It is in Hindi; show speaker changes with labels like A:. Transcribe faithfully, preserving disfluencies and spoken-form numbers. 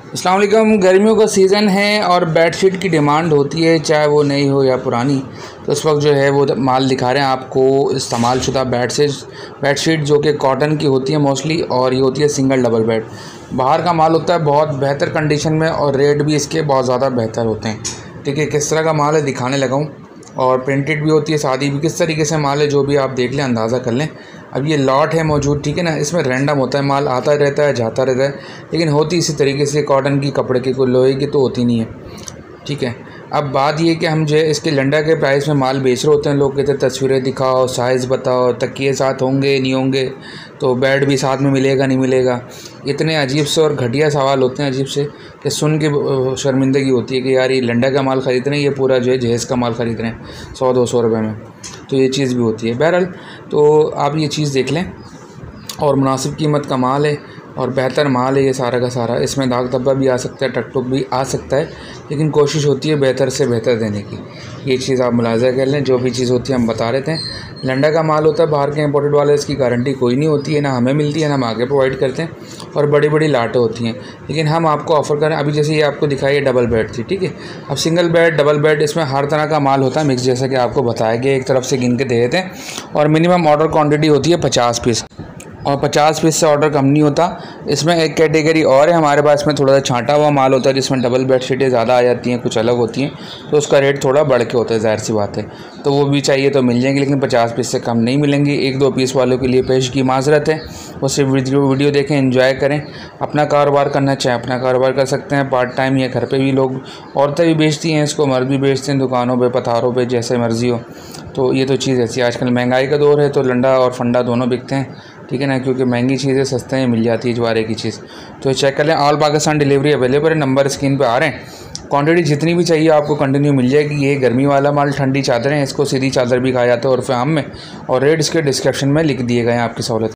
A: अस्सलाम वालेकुम। गर्मियों का सीज़न है और बेडशीट की डिमांड होती है, चाहे वो नई हो या पुरानी। तो इस वक्त जो है वो माल दिखा रहे हैं आपको इस्तेमाल शुदा बेड से बेडशीट जो कि कॉटन की होती है मोस्टली, और ये होती है सिंगल डबल बेड। बाहर का माल होता है बहुत बेहतर कंडीशन में और रेट भी इसके बहुत ज़्यादा बेहतर होते हैं। ठीक है, किस तरह का माल है दिखाने लगा हूँ, और प्रिंटेड भी होती है, शादी भी किस तरीके से माल है जो भी आप देख लें, अंदाज़ा कर लें। अब ये लॉट है मौजूद, ठीक है ना, इसमें रैंडम होता है, माल आता रहता है जाता रहता है, लेकिन होती इसी तरीके से कॉटन की, कपड़े की, कोई लोहे की तो होती नहीं है। ठीक है, अब बात ये कि हम जो है इसके लंडा के प्राइस में माल बेच रहे होते हैं। लोग कहते हैं तस्वीरें दिखाओ, साइज़ बताओ, तकिए साथ होंगे नहीं होंगे, तो बेड भी साथ में मिलेगा नहीं मिलेगा। इतने अजीब से और घटिया सवाल होते हैं, अजीब से, कि सुन के शर्मिंदगी होती है कि यार ये लंडा का माल ख़रीद रहे हैं, ये पूरा जो है जहेज़ का माल ख़रीद रहे हैं सौ दो सौ रुपये में। तो ये चीज़ भी होती है। बहरहाल तो आप ये चीज़ देख लें, और मुनासिब कीमत का माल है और बेहतर माल है ये सारा का सारा। इसमें दाग धब्बा भी आ सकता है, टक टुक भी आ सकता है, लेकिन कोशिश होती है बेहतर से बेहतर देने की। ये चीज़ आप मुलाज़ा कर लें, जो भी चीज़ होती है हम बता रहे थे। लंडा का माल होता है बाहर के इंपोर्टेड वाले, इसकी गारंटी कोई नहीं होती है, ना हमें मिलती है ना हम आगे प्रोवाइड करते हैं, और बड़ी बड़ी लाटें होती हैं। लेकिन हम आपको ऑफ़र करें, अभी जैसे ये आपको दिखाई डबल बेड थी, ठीक है। अब सिंगल बेड, डबल बेड, इसमें हर तरह का माल होता है मिक्स, जैसा कि आपको बताया गया, एक तरफ से गिन के दे देते हैं। और मिनिमम ऑर्डर क्वान्टिटी होती है पचास पीस, और पचास पीस से ऑर्डर कम नहीं होता। इसमें एक कैटेगरी और है हमारे पास में, थोड़ा सा छांटा हुआ माल होता है जिसमें डबल बेडशीटें ज़्यादा आ जाती हैं, कुछ अलग होती हैं, तो उसका रेट थोड़ा बढ़ के होता है, ज़ाहिर सी बात है। तो वो भी चाहिए तो मिल जाएंगे, लेकिन पचास पीस से कम नहीं मिलेंगी। एक दो पीस वालों के लिए पेश की माजरत है, वो सिर्फ वीडियो वीडियो देखें, एंजॉय करें। अपना कारोबार करना चाहें अपना कारोबार कर सकते हैं, पार्ट टाइम या घर पर भी लोग, औरतें भी बेचती हैं इसको, मर्द भी बेचते हैं, दुकानों पर, पथारों पर, जैसे मर्ज़ी हो। तो ये तो चीज़ ऐसी, आजकल महंगाई का दौर है तो लंडा और फंडा दोनों बिकते हैं, ठीक है ना, क्योंकि महंगी चीज़ें सस्ते में मिल जाती है जवारे की चीज़। तो चेक कर लें, ऑल पाकिस्तान डिलीवरी अवेलेबल है, नंबर स्क्रीन पे आ रहे हैं। क्वांटिटी जितनी भी चाहिए आपको कंटिन्यू मिल जाएगी। ये गर्मी वाला माल, ठंडी चादरें, इसको सीधी चादर भी कहा जाता है उर्फ़ आम में, और रेट इसके डिस्क्रिप्शन में लिख दिए गए हैं आपकी सहूलत।